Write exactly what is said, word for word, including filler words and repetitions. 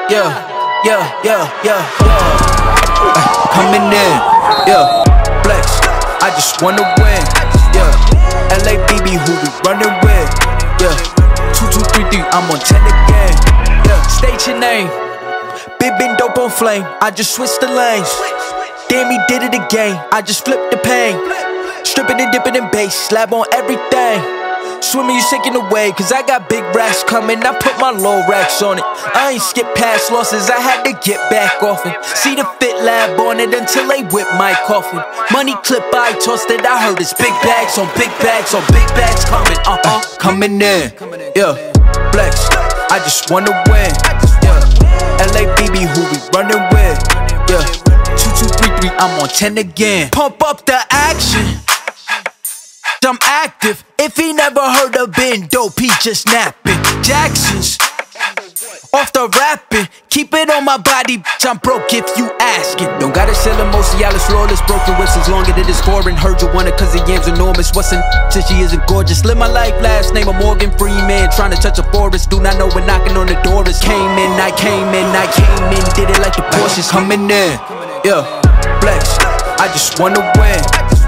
yeah, yeah, yeah, yeah, yeah. Uh, coming in, yeah, flex, I just wanna win, yeah. L A B B, who we running with, yeah. Two, two, three, three, I'm on ten again, yeah. State your name, big been dope on flame. I just switched the lanes. Damn, he did it again. I just flipped the pain. Stripping and dipping in bass, slab on everything. Swimming, you sinking away, cause I got big racks coming. I put my low racks on it. I ain't skip past losses, I had to get back off it. See the Fit Lab on it until they whip my coffin. Money clip, I tossed it, I heard it's big bags on big bags on big bags coming, uh-uh, coming in, yeah, flex, I just wanna win, yeah. L A B B, who we running with, yeah. Two, two, three, three, I'm on ten again. Pump up the action, I'm active. If he never heard of been dope, he just napping. Jackson's off the rapping. Keep it on my body, bitch, I'm broke if you asking. Don't gotta sell a Mosialis, flawless, broken whistles longer than this foreign. Heard you want it cause the yam's enormous. What's in since she isn't gorgeous? Live my life, last name of Morgan Freeman. Trying to touch a forest, do not know when knocking on the door is. Came in, I came in, I came in, did it like the Porsches. Coming in, yeah, flex, I just wanna win.